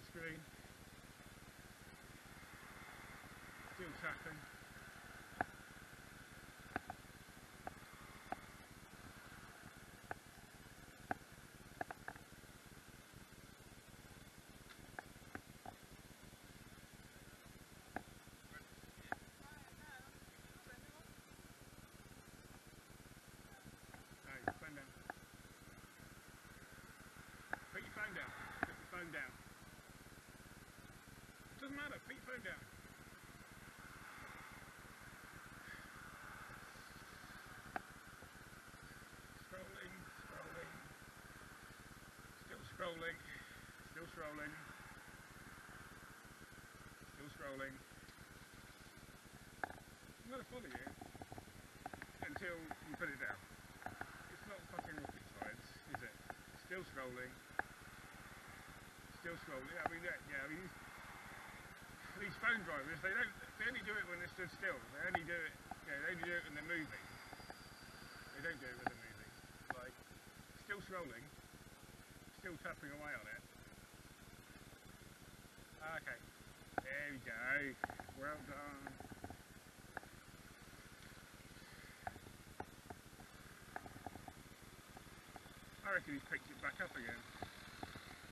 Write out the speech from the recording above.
screen. Still tapping. Hey, phone down. Put your phone down. Put your phone down. It doesn't matter. Put your phone down. Scrolling, scrolling. Still scrolling. Still scrolling. Still scrolling. I'm going to follow you until you put it down. It's not fucking rocket science, is it? Still scrolling. Still scrolling. I mean, yeah. I mean, these phone drivers, they only do it when they're stood still. They only do it. Yeah, they only do it when they're moving. They don't do it when they're moving. Like, still scrolling. Still tapping away on it. Okay. There we go. Well done. I reckon he's picked it back up again.